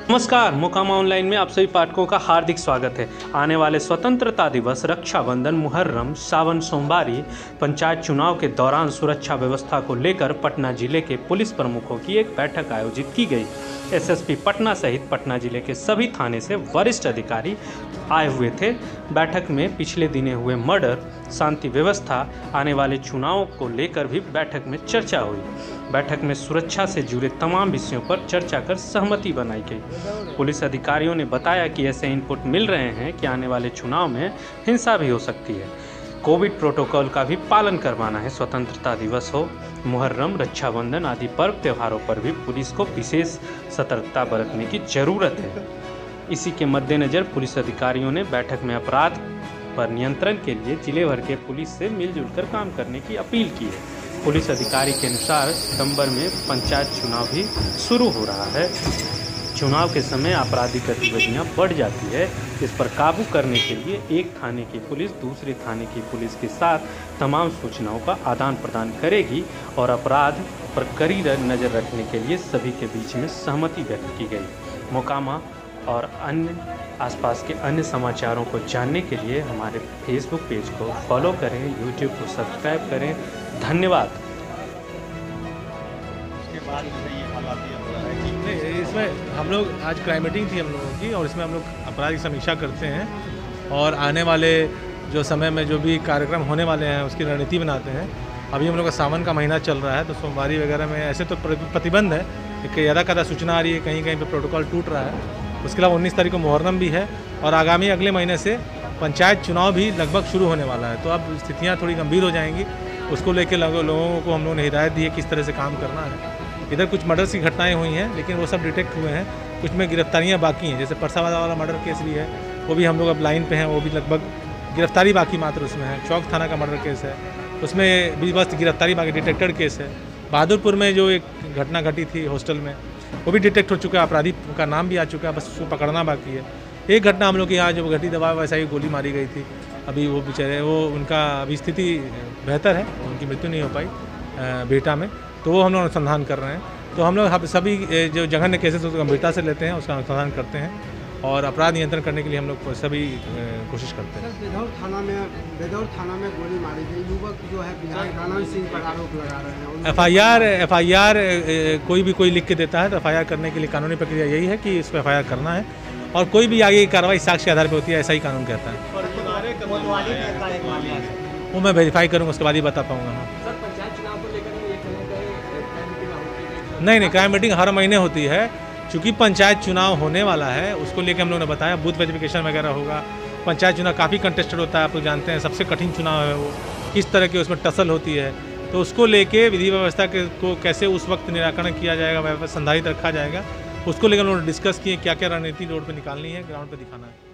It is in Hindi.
नमस्कार, मोकामा ऑनलाइन में आप सभी पाठकों का हार्दिक स्वागत है। आने वाले स्वतंत्रता दिवस, रक्षाबंधन, मुहर्रम, सावन सोमवारी, पंचायत चुनाव के दौरान सुरक्षा व्यवस्था को लेकर पटना जिले के पुलिस प्रमुखों की एक बैठक आयोजित की गई। एसएसपी पटना सहित पटना जिले के सभी थाने से वरिष्ठ अधिकारी आए हुए थे। बैठक में पिछले दिनों हुए मर्डर, शांति व्यवस्था, आने वाले चुनाव को लेकर भी बैठक में चर्चा हुई। बैठक में सुरक्षा से जुड़े तमाम विषयों पर चर्चा कर सहमति बनाई गई। पुलिस अधिकारियों ने बताया कि ऐसे इनपुट मिल रहे हैं कि आने वाले चुनाव में हिंसा भी हो सकती है। कोविड प्रोटोकॉल का भी पालन करवाना है। स्वतंत्रता दिवस हो, मुहर्रम, रक्षाबंधन आदि पर्व त्योहारों पर भी पुलिस को विशेष सतर्कता बरतने की जरूरत है। इसी के मद्देनज़र पुलिस अधिकारियों ने बैठक में अपराध पर नियंत्रण के लिए जिले भर के पुलिस से मिलजुल कर काम करने की अपील की है। पुलिस अधिकारी के अनुसार सितंबर में पंचायत चुनाव भी शुरू हो रहा है। चुनाव के समय आपराधिक गतिविधियां बढ़ जाती है। इस पर काबू करने के लिए एक थाने की पुलिस दूसरे थाने की पुलिस के साथ तमाम सूचनाओं का आदान प्रदान करेगी और अपराध पर कड़ी नज़र रखने के लिए सभी के बीच में सहमति व्यक्त की गई। मोकामा और अन्य आसपास के अन्य समाचारों को जानने के लिए हमारे फेसबुक पेज को फॉलो करें, यूट्यूब को सब्सक्राइब करें। धन्यवाद। इसमें हम लोग आज क्राइम मीटिंग थी हम लोगों की, और इसमें हम लोग अपराध की समीक्षा करते हैं और आने वाले जो समय में जो भी कार्यक्रम होने वाले हैं उसकी रणनीति बनाते हैं। अभी हम लोग का सावन का महीना चल रहा है, तो सोमवारी वगैरह में ऐसे तो प्रतिबंध है कि ज़्यादा सूचना आ रही है, कहीं कहीं पे प्रोटोकॉल टूट रहा है। उसके अलावा 19 तारीख को मुहर्रम भी है और आगामी अगले महीने से पंचायत चुनाव भी लगभग शुरू होने वाला है। तो अब स्थितियाँ थोड़ी गंभीर हो जाएंगी, उसको लेकर लोगों को हम लोगों ने हिदायत दी है किस तरह से काम करना है। इधर कुछ मर्डर्स की घटनाएं हुई हैं, लेकिन वो सब डिटेक्ट हुए हैं। कुछ में गिरफ्तारियां बाकी हैं, जैसे परसावादा वाला मर्डर केस भी है, वो भी हम लोग अब लाइन पे हैं, वो भी लगभग गिरफ्तारी बाकी मात्र उसमें है। चौक थाना का मर्डर केस है, उसमें भी बस गिरफ्तारी बाकी, डिटेक्टेड केस है। बहादुरपुर में जो एक घटना घटी थी हॉस्टल में, वो भी डिटेक्ट हो चुका है, अपराधी का नाम भी आ चुका है, बस उसको पकड़ना बाकी है। एक घटना हम लोग के यहाँ जो घटी दवा वैसा ही गोली मारी गई थी, अभी वो बेचारे वो उनका अभी स्थिति बेहतर है, उनकी मृत्यु नहीं हो पाई बेटा में, तो वो हम लोग अनुसंधान कर रहे हैं। तो हम लोग सभी जो जघन्य केसेस उसको गंभीरता से लेते हैं, उसका अनुसंधान करते हैं और अपराध नियंत्रण करने के लिए हम लोग सभी कोशिश करते हैं। बेदौर थाना में गोली मारी गई युवक जो है विधायक आनंद सिंह पर आरोप लगा रहे हैं। एफआईआर कोई लिख के देता है, तो एफआईआर करने के लिए कानूनी प्रक्रिया यही है कि इस पर एफआईआर करना है, और कोई भी आगे की कार्रवाई साक्ष्य के आधार पर होती है, ऐसा ही कानून कहता है। वो मैं वेरीफाई करूँगा, उसके बाद ही बता पाऊँगा। नहीं, क्राइम मीटिंग हर महीने होती है। चूँकि पंचायत चुनाव होने वाला है, उसको लेकर हम लोगों ने बताया बूथ वेरिफिकेशन वगैरह होगा। पंचायत चुनाव काफ़ी कंटेस्टेड होता है, आप लोग जानते हैं, सबसे कठिन चुनाव है वो, किस तरह की उसमें टसल होती है, तो उसको लेके विधि व्यवस्था को कैसे उस वक्त निराकरण किया जाएगा, संधारित रखा जाएगा, उसको लेकर हम लोगों ने डिस्कस किए क्या क्या रणनीति रोड पर निकालनी है, ग्राउंड पर दिखाना है।